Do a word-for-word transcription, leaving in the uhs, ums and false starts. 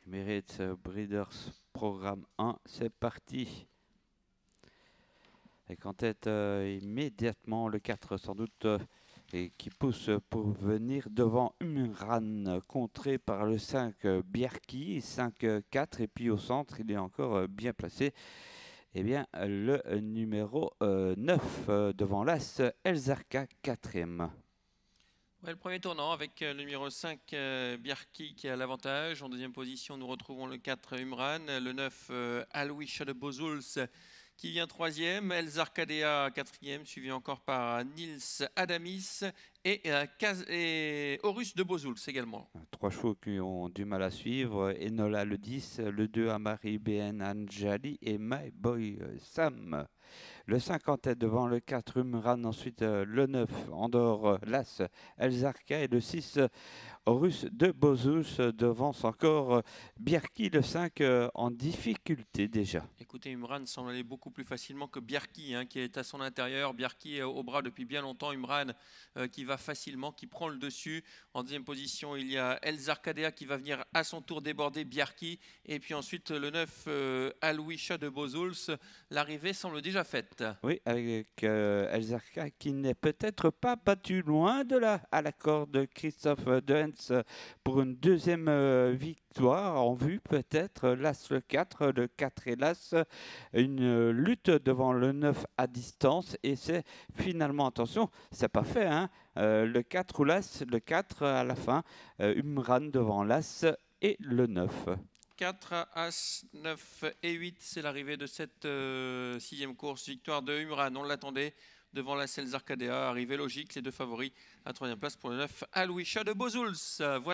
Emirates Breeders Programme un, c'est parti. Et qu'en tête euh, immédiatement le quatre sans doute euh, et qui pousse pour venir devant Umran, contré par le cinq euh, Bierki, cinq quatre, et puis au centre il est encore euh, bien placé. Eh bien le numéro euh, neuf euh, devant l'As Elzarka, quatrième. Ouais, le premier tournant avec euh, le numéro cinq, euh, Bierki, qui a l'avantage. En deuxième position, nous retrouvons le quatre, Umran. Le neuf, euh, Alois de Bozuls, qui vient troisième. Elzarkadea, quatrième, suivi encore par Nils Adamis et, euh, Kaz et Horus de Bozuls également. Trois chevaux qui ont du mal à suivre. Enola le dix, le deux Amari Ben Anjali et My Boy Sam. Le cinq en tête devant le quatre Umran, ensuite euh, le neuf Andorre, euh, l'As Elzarka et le six euh, Horus de Bozus euh, devance encore euh, Bierki le cinq euh, en difficulté déjà. Écoutez, Umran semble aller beaucoup plus facilement que Bierki, hein, qui est à son intérieur. Bierki est au bras depuis bien longtemps. Umran euh, qui va facilement, qui prend le dessus. En deuxième position, il y a Elzarkadea qui va venir à son tour déborder Bierki. Et puis ensuite, le neuf, euh, Aloisha de Bozuls. L'arrivée semble déjà faite. Oui, avec euh, Elzarka qui n'est peut-être pas battu loin de là à l'accord de Christophe Dehens pour une deuxième euh, victoire en vue peut-être. L'As le quatre, le quatre et l'As, une euh, lutte devant le neuf à distance et c'est finalement, attention, c'est pas fait, hein, euh, le quatre ou l'As, le quatre à la fin, euh, Umran devant l'As et le neuf. quatre, As, neuf et huit, c'est l'arrivée de cette euh, sixième course. Victoire de Umran, on l'attendait devant la Elzarkadea. Arrivée logique, les deux favoris. À troisième place pour le neuf, Aloisha de Bozuls. Voilà.